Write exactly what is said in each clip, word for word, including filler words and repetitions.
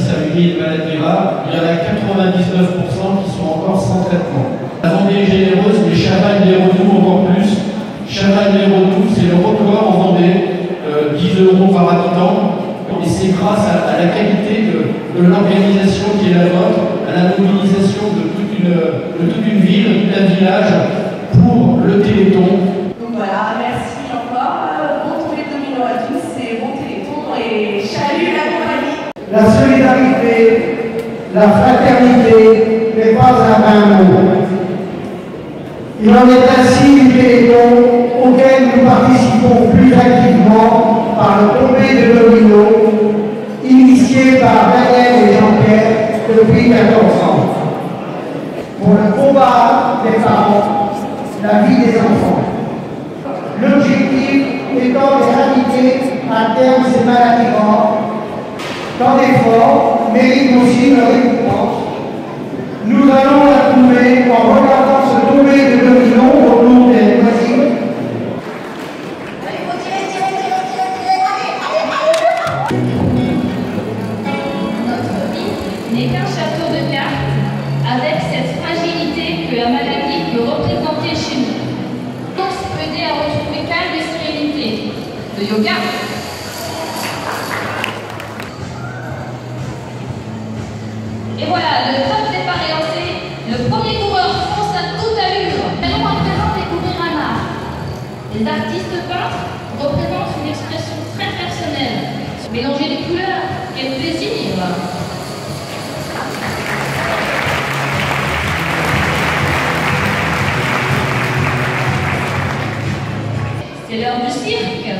à une maladie rare, il y en a quatre-vingt-dix-neuf pour cent qui sont encore sans traitement. La Vendée est généreuse, mais Chavagnes et Redoux encore plus. Chavagnes et Redoux, c'est le record en Vendée, euh, dix euros par habitant. Et c'est grâce à, à la qualité de, de l'organisation qui est la vôtre, à la mobilisation de toute une, de toute une ville, tout un village pour le Téléthon. Donc voilà, merci encore. Bon tombé de domino à tous, c'est bon Téléthon et salut la compagnie. La solidarité, la fraternité n'est pas un vain mot. Il en est ainsi du Téléthon auquel nous participons plus activement par le tombé de domino initié par Daniel et Jean-Pierre depuis quatorze ans. Pour le combat des parents, la vie des enfants. L'objectif étant d'éradiquer à terme ces maladies rares. Tant d'efforts méritent aussi leur récompense. Nous allons la trouver en regardant ce tombé de domino autour des voisines. Notre vie n'est qu'un château de cartes avec cette fragilité que la maladie peut représenter chez nous. Danse peut aider à retrouver calme et sérénité. Le yoga. Et voilà, le top départ est lancé. Le premier coureur fonce à toute allure. Nous allons à présent découvrir un art. Les artistes peintres représentent une expression très personnelle. Mélanger les couleurs, quel plaisir! C'est l'heure du cirque.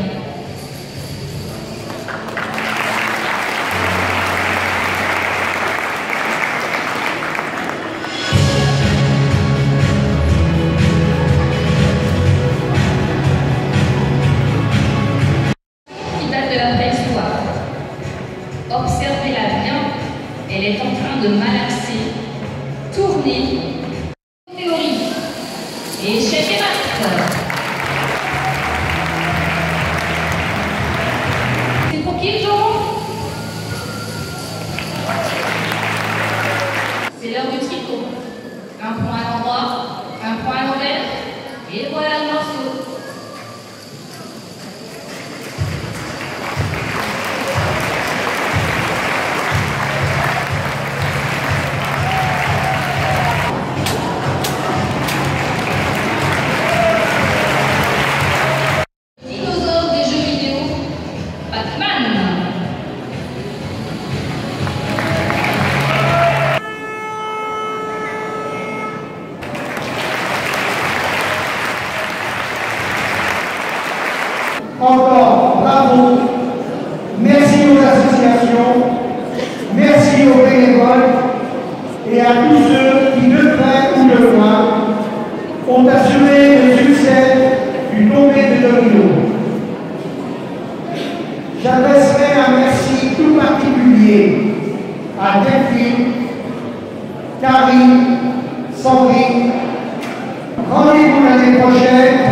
Observez-la bien, elle est en train de malaxer, tourner, théorie et échec et mat. C'est pour qui le jambon? C'est l'heure du tricot. Un point à l'endroit, un point à l'envers, et voilà le morceau. Encore bravo, merci aux associations, merci aux bénévoles et à tous ceux qui, de près ou de loin, ont assuré le succès du tombé de domino. J'adresserai un merci tout particulier à Delphine, Karine, Sandrine. Rendez-vous l'année prochaine